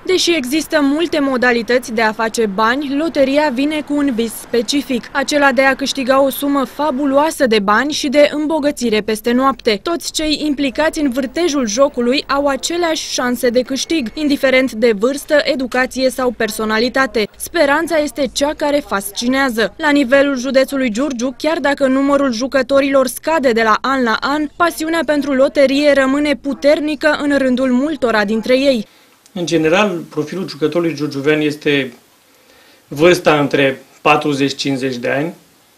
Deși există multe modalități de a face bani, loteria vine cu un vis specific, acela de a câștiga o sumă fabuloasă de bani și de îmbogățire peste noapte. Toți cei implicați în vârtejul jocului au aceleași șanse de câștig, indiferent de vârstă, educație sau personalitate. Speranța este cea care fascinează. La nivelul județului Giurgiu, chiar dacă numărul jucătorilor scade de la an la an, pasiunea pentru loterie rămâne puternică în rândul multora dintre ei. În general, profilul jucătorului giurgiuvean este vârsta între 40-50 de ani,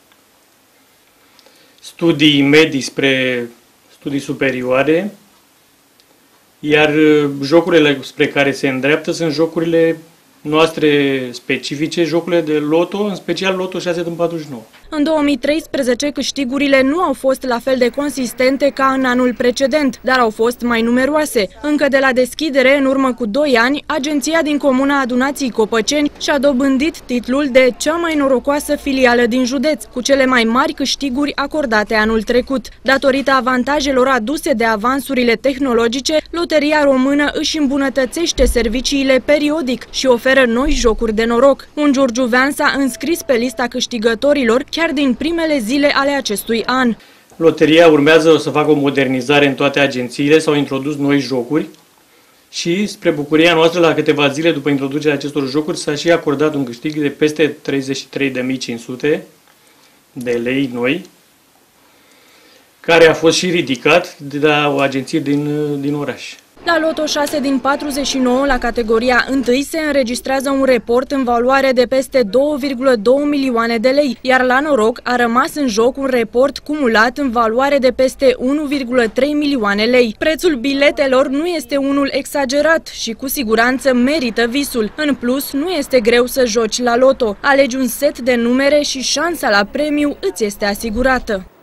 studii medii spre studii superioare, iar jocurile spre care se îndreaptă sunt jocurile noastre specifice, jocurile de loto, în special loto 6 din 49. În 2013, câștigurile nu au fost la fel de consistente ca în anul precedent, dar au fost mai numeroase. Încă de la deschidere, în urmă cu 2 ani, agenția din comuna Adunații Copăceni și-a dobândit titlul de cea mai norocoasă filială din județ, cu cele mai mari câștiguri acordate anul trecut. Datorită avantajelor aduse de avansurile tehnologice, Loteria Română își îmbunătățește serviciile periodic și oferă noi jocuri de noroc. Un giurgiuvean s-a înscris pe lista câștigătorilor chiar din primele zile ale acestui an. Loteria urmează să facă o modernizare în toate agențiile, s-au introdus noi jocuri și, spre bucuria noastră, la câteva zile după introducerea acestor jocuri, s-a și acordat un câștig de peste 33.500 de lei noi, care a fost și ridicat de la o agenție din oraș. La loto 6 din 49, la categoria 1, se înregistrează un report în valoare de peste 2,2 milioane de lei, iar la noroc a rămas în joc un report cumulat în valoare de peste 1,3 milioane lei. Prețul biletelor nu este unul exagerat și cu siguranță merită visul. În plus, nu este greu să joci la loto. Alegi un set de numere și șansa la premiu îți este asigurată.